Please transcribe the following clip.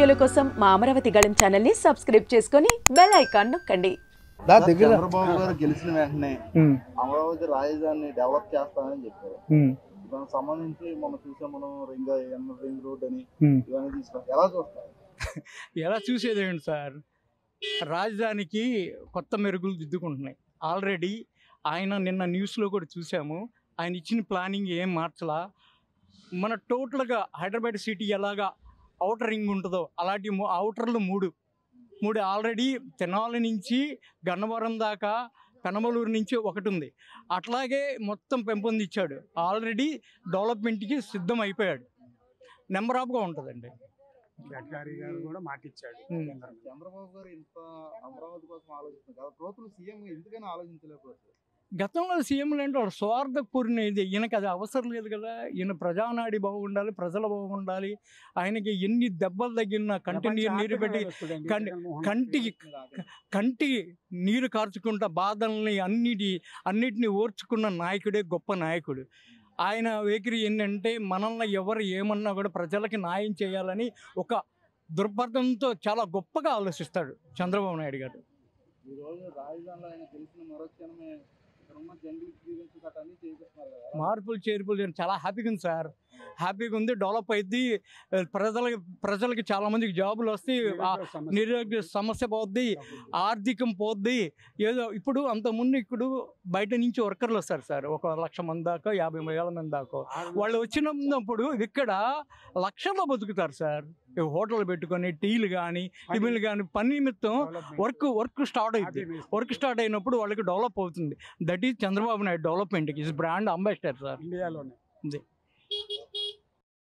వీడియోల కోసం మా అమరావతి గళం ఛానల్ ని సబ్స్క్రైబ్ చేసుకొని బెల్ ఐకాన్ నొక్కండి. చంద్రబాబు గారు గెలిచిన వెంటనే అమరావతి రాజధానిని డెవలప్ చేస్తానని చెప్పారు. దానికి సంబంధించి మనం చూసాం, మనం రింగ్ రోడ్ అని ఇవన్నీ తీసుకున్నాం. ఎలా చూస్తారు? ఎలా చూసేది ఏంటి సార్, రాజధానికి కొత్త మెరుగులు దిద్దుకుంటున్నాయి. ఆల్రెడీ ఆయన నిన్న న్యూస్లో కూడా చూసాము, ఆయన ఇచ్చిన ప్లానింగ్ ఏం మార్చలా. మన టోటల్గా హైదరాబాద్ సిటీ ఎలాగా అవుటర్ రింగ్ ఉంటుందో అలాంటి అవుటర్లు మూడు ఆల్రెడీ తెనాలి నుంచి గన్నవరం దాకా పెనమలూరు నుంచి ఒకటి ఉంది. అట్లాగే మొత్తం పెంపొందించాడు. ఆల్రెడీ డెవలప్మెంట్కి సిద్ధం అయిపోయాడు. నెంబర్ ఆఫ్గా ఉంటుందండి. గడ్కరీ గారు కూడా మాటిచ్చాడు. చంద్రబాబు గారు ఇంత అమరావతి కోసం ఆలోచిస్తున్నారు కదా, ప్రభుత్వం సీఎం ఎందుకని ఆలోచించలేకపోతుంది? గతంలో సీఎంలు అంటే వాళ్ళు స్వార్థపూర్ణది. ఈయనకి అది అవసరం లేదు కదా. ఈయన ప్రజానాడి బాగుండాలి, ప్రజలు బాగుండాలి. ఆయనకి ఎన్ని దెబ్బలు తగిలినా నీరు పెట్టి కంటి నీరు కార్చుకుంటా బాధల్ని అన్నిటినీ ఓర్చుకున్న నాయకుడే గొప్ప నాయకుడు. ఆయన వైఖరి ఏంటంటే మనల్ని ఎవరు ఏమన్నా కూడా ప్రజలకి న్యాయం చేయాలని ఒక దృక్పథంతో చాలా గొప్పగా ఆలోచిస్తాడు చంద్రబాబు నాయుడు గారు. ఈరోజు రాజధానిలో ఆయన గెలిచిన మరోక్షణమే మార్పులు చేర్పులు చాలా హ్యాపీగా ఉంది సార్. హ్యాపీగా ఉంది, డెవలప్ అయింది. ప్రజలకి చాలా మందికి జాబులు వస్తాయి, నిరుద్యోగ సమస్య పోద్ది, ఆర్థికం పోద్ది. ఏదో ఇప్పుడు అంతకుముందు ఇప్పుడు బయట నుంచి వర్కర్లు వస్తారు సార్, 1,00,000 మంది దాకా, 50,000 మంది దాకా. వాళ్ళు వచ్చినప్పుడు ఇక్కడ లక్షల్లో బతుకుతారు సార్. హోటల్ పెట్టుకొని టీలు కానీ టిఫిన్లు కానీ పని నిమిత్తం వర్క్ స్టార్ట్ అవుతుంది. వర్క్ స్టార్ట్ అయినప్పుడు వాళ్ళకి డెవలప్ అవుతుంది. దట్ ఈజ్ చంద్రబాబు నాయుడు డెవలప్మెంట్కి ఈజ్ బ్రాండ్ అంబాసిడర్ సార్ ఇండియాలోనే.